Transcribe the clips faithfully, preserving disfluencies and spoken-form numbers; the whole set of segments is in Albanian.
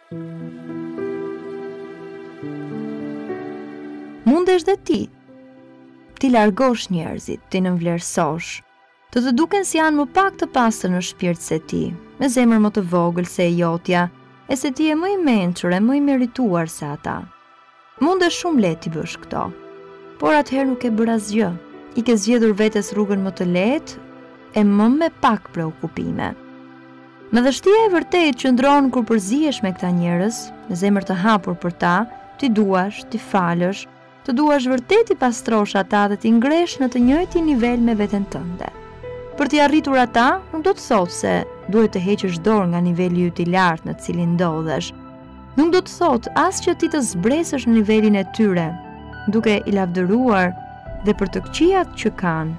Mundesh dhe ti, ti largosh njerëzit, ti nënvlerësosh, të të duken si janë më pak të pastër në shpirt se ti, me zemër më të vogël se e jotja, e se ti e më i mençur e më i merituar se ata. Mundesh shumë lehtë t'i bësh këto, por atëherë nuk e bër asgjë. I ke zgjedhur vetes rrugën më të lehtë e më me pak preokupime. Madhështia e vërtet qëndron kur përzihesh me këta njerëz, me zemër të hapur për ta, ti duash, ti falësh, të duash vërtet i pastrosh ata dhe ti ngresh në të njëjtin nivel me veten tënde. Për t'i arritur ata, nuk do të thotë se duhet të heqësh dorë nga niveli yt i lartë në të cilin ndodhesh. Nuk do të thotë as që ti të zbresësh në nivelin e tyre, duke i lavdëruar dhe për të këqijat që kanë.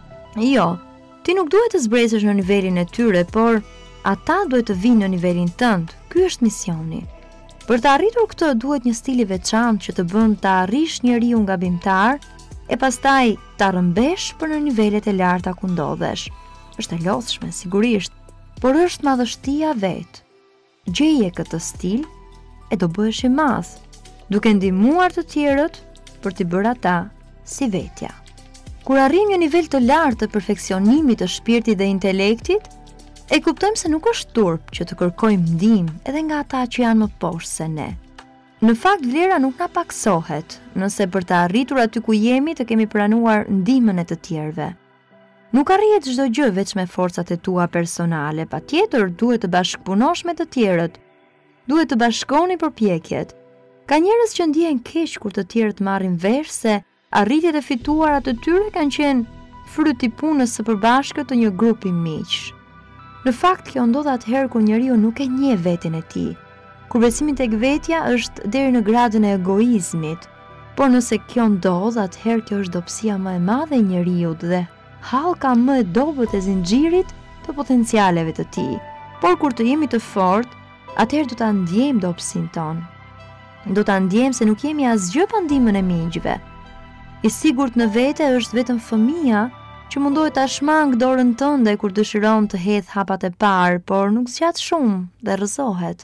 Jo, ti nuk duhet të zbresësh në nivelin e tyre, por ata duhet të vinë në nivelin tënd. Ky është misioni. Për të arritur këtë duhet një stil i veçantë që të bën të arrish njeriu gabimtar e pastaj ta rrëmbesh për në nivelet e larta ku ndodhesh. Është e lodhshme, sigurisht, por është madhështia vet. Gjeje këtë stil e do bëhesh i madh, duke ndihmuar të tjerët për t'i bërë ata si vetja. Kur arrim një nivel të lartë të perfeksionimit të shpirtit dhe intelektit, e kuptojmë se nuk është turp që të kërkojmë ndihmë edhe nga ata që janë më poshtë se ne. Në fakt, vlera nuk na paksohet, nëse për të arritur aty ku jemi të kemi pranuar ndihmën e të tjerëve. Nuk arrihet çdo gjë veç me forcat e tua personale, patjetër duhet të bashkëpunosh me të tjerët. Duhet të bashkoni përpjekjet. Ka njerëz që ndihen keq kur të tjerët marrin vesh se arritjet e fituara të tyre kanë qenë fryt i punës së përbashkët të një grupi miq. Në fakt, kjo ndodh atëherë kur njeriu nuk e njeh veten e tij, kur besimi tek vetja është deri në gradën e egoizmit. Por nëse kjo ndodh, atëherë kjo është dobësia më e madhe e njeriut dhe hallka më e dobët e zinxhirit të potencialeve të tij. Por kur të jemi të fortë, atëherë do ta ndjejmë dobësinë tonë. Do ta ndjejmë se nuk jemi asgjë pa ndihmën e miqve. I sigurt në vete është vetëm fëmia që mundohet ta shmang dorën tënde kur dëshiron të hedh hapat e parë, por nuk zgjat shumë dhe rrëzohet.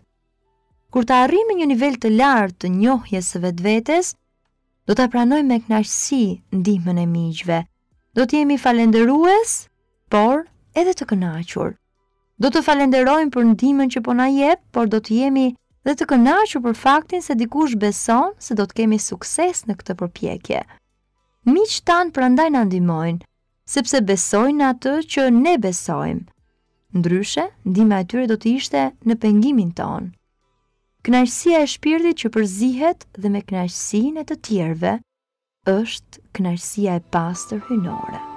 Kur të arrijmë një nivel të lartë të njohjes së vetvetes, do ta pranojmë me kënaqësi ndihmën e miqve. Do të jemi falendërues, por edhe të kënaqur. Do të falenderojmë për ndihmën që po na jep, por do të jemi dhe të kënaqur për faktin se dikush beson se do të kemi sukses në këtë përpjekje. Miqtë tanë prandaj na ndihmojnë, sepse besojnë në atë që ne besojmë. Ndryshe, ndihma e tyre do të ishte në pengimin tonë. Kënaqësia e shpirtit që përzihet dhe me kënaqësinë e të tjerëve është kënaqësia e pastër hyjnore.